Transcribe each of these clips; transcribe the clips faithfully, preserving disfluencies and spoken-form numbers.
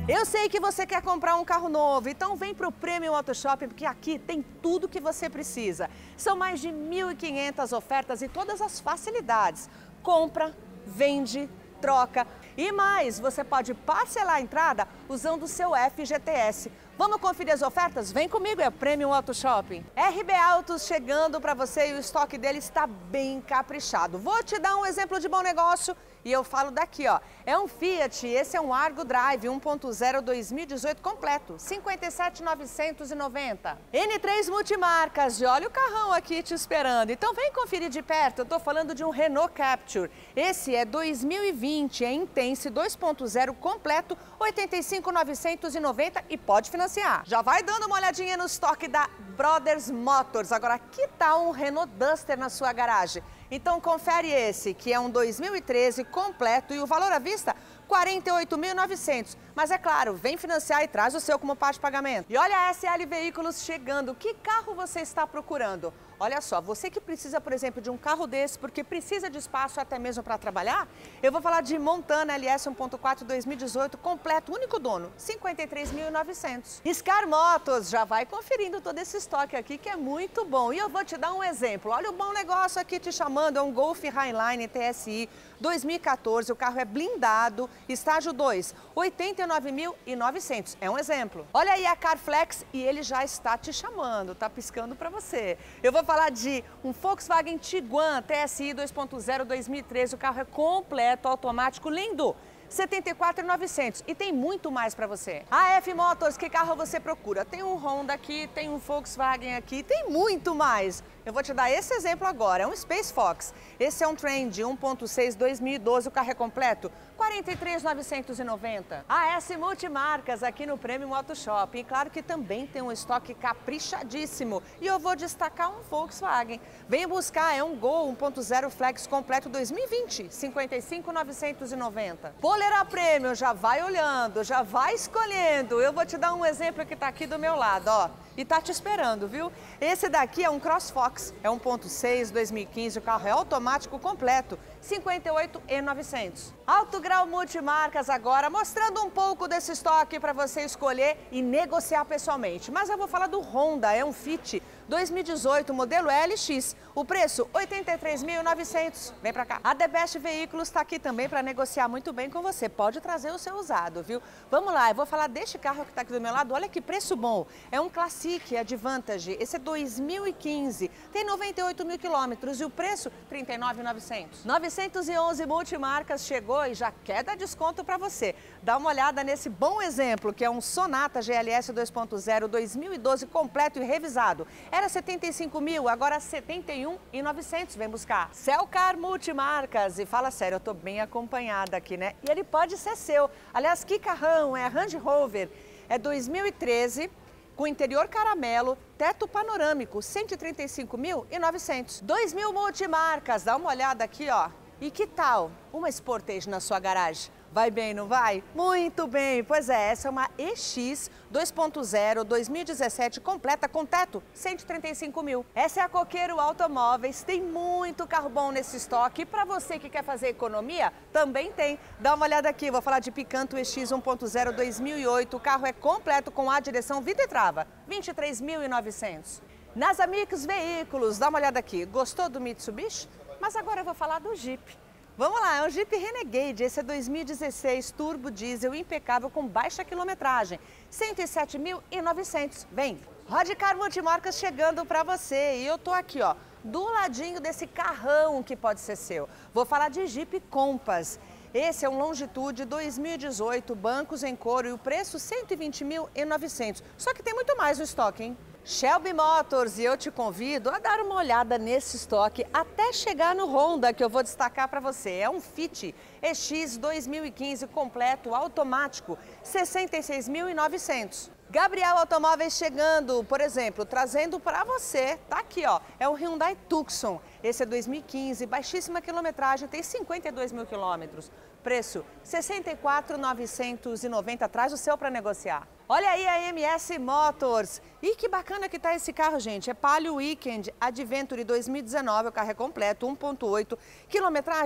Eu sei que você quer comprar um carro novo, então vem para o Premium Auto Shopping, porque aqui tem tudo que você precisa. São mais de mil e quinhentas ofertas e todas as facilidades. Compra, vende, troca e mais, você pode parcelar a entrada usando o seu F G T S. Vamos conferir as ofertas? Vem comigo, é o Premium Auto Shopping. R B Autos chegando para você e o estoque dele está bem caprichado. Vou te dar um exemplo de bom negócio e eu falo daqui, ó. É um Fiat, esse é um Argo Drive um ponto zero dois mil e dezoito completo, cinquenta e sete mil novecentos e noventa. N três Multimarcas, e olha o carrão aqui te esperando. Então vem conferir de perto, eu tô falando de um Renault Captur. Esse é dois mil e vinte, é Intense dois ponto zero completo, oitenta e cinco mil novecentos e noventa e pode financiar. Já vai dando uma olhadinha no estoque da Brothers Motors. Agora, que tal um Renault Duster na sua garagem? Então confere esse, que é um dois mil e treze completo e o valor à vista quarenta e oito mil e novecentos. Mas é claro, vem financiar e traz o seu como parte de pagamento. E olha a S L Veículos chegando. Que carro você está procurando? Olha só, você que precisa, por exemplo, de um carro desse porque precisa de espaço até mesmo para trabalhar, eu vou falar de Montana L S um ponto quatro dois mil e dezoito completo, único dono, cinquenta e três mil e novecentos. Scar Motos, já vai conferindo todo esse estoque aqui que é muito bom. E eu vou te dar um exemplo. Olha o bom negócio aqui te chamando, é um Golf Highline T S I dois mil e quatorze, o carro é blindado, estágio dois, oitenta e nove mil e novecentos. É um exemplo. Olha aí a Carflex e ele já está te chamando, tá piscando para você. Eu vou falar de um Volkswagen Tiguan T S I dois ponto zero dois mil e treze, o carro é completo, automático, lindo. setenta e quatro mil e novecentos e tem muito mais para você. A F Motors, que carro você procura? Tem um Honda aqui, tem um Volkswagen aqui, tem muito mais. Eu vou te dar esse exemplo agora, é um Space Fox. Esse é um Trend um ponto seis dois mil e doze, o carro é completo, quarenta e três mil novecentos e noventa. A S Multimarcas aqui no Premium Auto Shopping. Claro que também tem um estoque caprichadíssimo. E eu vou destacar um Volkswagen. Vem buscar, é um Gol um ponto zero Flex completo dois mil e vinte, cinquenta e cinco mil novecentos e noventa. Polera Premium, já vai olhando, já vai escolhendo. Eu vou te dar um exemplo que está aqui do meu lado, ó. E tá te esperando, viu? Esse daqui é um CrossFox, é um ponto seis dois mil e quinze, o carro é automático completo, cinquenta e oito mil e novecentos. Alto Grau Multimarcas agora, mostrando um pouco desse estoque para você escolher e negociar pessoalmente. Mas eu vou falar do Honda, é um Fit dois mil e dezoito, modelo L X. O preço, oitenta e três mil e novecentos. Vem pra cá. A The Best Veículos está aqui também para negociar muito bem com você. Pode trazer o seu usado, viu? Vamos lá, eu vou falar deste carro que está aqui do meu lado. Olha que preço bom. É um Classic Advantage. Esse é dois mil e quinze. Tem noventa e oito mil quilômetros e o preço, trinta e nove mil e novecentos. novecentos e onze Multimarcas chegou e já quer dar desconto para você. Dá uma olhada nesse bom exemplo, que é um Sonata G L S dois ponto zero dois mil e doze completo e revisado. Era setenta e cinco mil, agora setenta e um mil e novecentos. Vem buscar. Celcar Multimarcas. E fala sério, eu tô bem acompanhada aqui, né? E ele pode ser seu. Aliás, que carrão, é Range Rover. É dois mil e treze, com interior caramelo, teto panorâmico, cento e trinta e cinco mil e novecentos. dois mil Multimarcas, dá uma olhada aqui, ó. E que tal uma Sportage na sua garagem? Vai bem, não vai? Muito bem! Pois é, essa é uma E X dois ponto zero dois mil e dezessete completa com teto cento e trinta e cinco mil. Essa é a Coqueiro Automóveis, tem muito carro bom nesse estoque. E para você que quer fazer economia, também tem. Dá uma olhada aqui, vou falar de Picanto E X um ponto zero dois mil e oito. O carro é completo com a direção vidro e trava, vinte e três mil e novecentos. Nas Amigos Veículos, dá uma olhada aqui. Gostou do Mitsubishi? Mas agora eu vou falar do Jeep. Vamos lá, é um Jeep Renegade, esse é dois mil e dezesseis, turbo diesel, impecável, com baixa quilometragem, cento e sete mil e novecentos. Vem! Rodcar Multimarcas chegando para você e eu tô aqui, ó, do ladinho desse carrão que pode ser seu. Vou falar de Jeep Compass. Esse é um Longitude dois mil e dezoito, bancos em couro e o preço cento e vinte mil e novecentos. Só que tem muito mais no estoque, hein? Shelby Motors, e eu te convido a dar uma olhada nesse estoque até chegar no Honda, que eu vou destacar para você. É um Fit E X dois mil e quinze completo, automático, sessenta e seis mil e novecentos. Gabriel Automóveis chegando, por exemplo, trazendo para você, tá aqui, ó, é o Hyundai Tucson. Esse é dois mil e quinze, baixíssima quilometragem, tem cinquenta e dois mil quilômetros. Preço, sessenta e quatro mil novecentos e noventa, traz o seu para negociar. Olha aí a M S Motors. E que bacana que tá esse carro, gente. É Palio Weekend Adventure dois mil e dezenove, o carro é completo, um ponto oito, quilometragem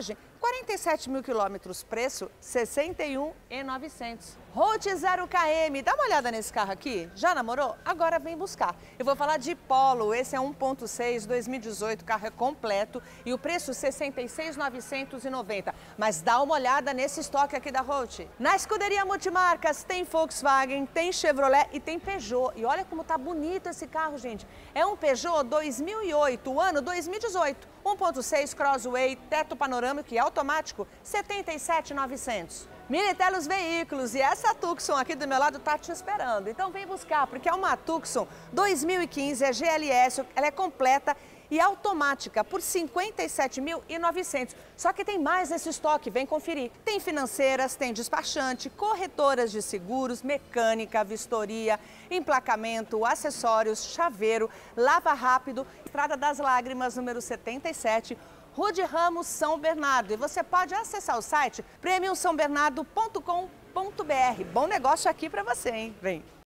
quarenta e sete mil quilômetros, preço sessenta e um mil e novecentos. Road zero quilômetros, dá uma olhada nesse carro aqui. Já namorou? Agora vem buscar. Eu vou falar de Polo, esse é um ponto seis, dois mil e dezoito, o carro é completo e o preço sessenta e seis mil novecentos e noventa. Mas dá uma olhada nesse estoque aqui da Road. Na escuderia Multimarcas tem Volkswagen, tem Chevrolet e tem Peugeot. E olha como tá bonito esse carro, gente. É um Peugeot dois mil e oito, o ano dois mil e dezoito. um ponto seis Crossway, teto panorâmico e automático, setenta e sete mil e novecentos. Militelos Veículos, e essa Tucson aqui do meu lado tá te esperando. Então vem buscar, porque é uma Tucson dois mil e quinze, é G L S, ela é completa e automática por cinquenta e sete mil e novecentos. Só que tem mais nesse estoque, vem conferir. Tem financeiras, tem despachante, corretoras de seguros, mecânica, vistoria, emplacamento, acessórios, chaveiro, lava rápido, Estrada das Lágrimas, número setenta e sete, Rua de Ramos, São Bernardo. E você pode acessar o site premium são bernardo ponto com ponto br. Bom negócio aqui para você, hein? Vem!